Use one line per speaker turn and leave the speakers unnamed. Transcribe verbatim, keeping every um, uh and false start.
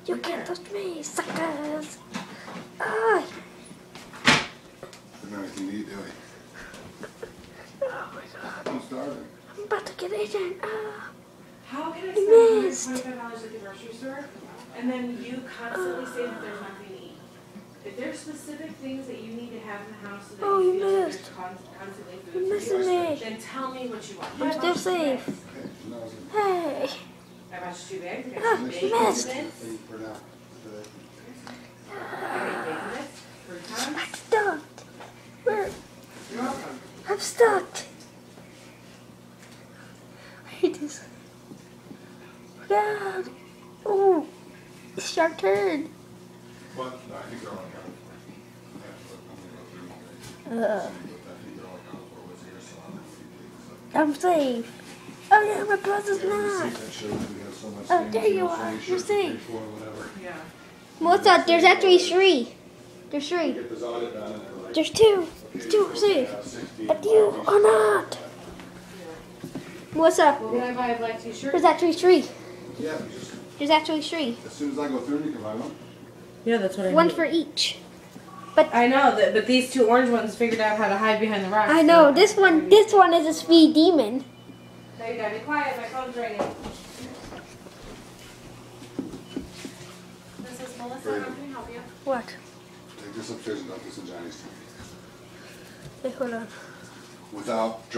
You can't touch me, suckers! Ah!
There's not anything to eat, do we?
Oh my god.
I'm starving.
I'm about to get eaten. Ah!
How can I
I
spend one hundred
missed.
twenty-five dollars at the grocery store and then you constantly say that there's nothing to eat? If there's specific things that you need to have in the house so that
Oh,
you
you
feel like
missed.
there's con constantly food
You're
for
missing
you,
me.
then tell me what you want.
I'm still safe.
Okay, no, it's
Hey!
I bought you two bags. I
Ah,
got you bacon
missed.
bits.
Hey, for now.
I got bacon bits. Croutons.
I'm stuck. Where?
You're welcome.
I'm stuck. I just. God. Oh, it's your turn.
What? No, I think they're all accounted for. Yeah, but I'm gonna go through.
Uh,
I think they're all accounted for. What's here, so I'm
I'm safe. Oh yeah, my brother's
gonna
not.
that shows we have so much
Oh,
things,
there
you
you
know, so
are.
many
You're
shirts to pay
safe.
for, whatever.
Yeah.
Melissa, there's actually three. There's three.
Get this audit done and they're like,
There's two.
okay,
There's two
you're
are
supposed to
safe.
have sixty
But you
black
are not.
t-shirts.
Melissa,
Well, can I buy a black t-shirt?
there's actually three.
Yeah, we just,
There's actually three.
as soon as I go through, you can buy one.
Yeah, that's what I
One
need.
for each.
I know, that, but these two orange ones figured out how to hide behind the rocks.
I know. This one. This one is a speed demon.
Now you gotta be quiet, my phone's ringing. This is Melissa, how can I help you?
What?
Take this upstairs and dump this in Johnny's tank.
Hey, hold on.
Without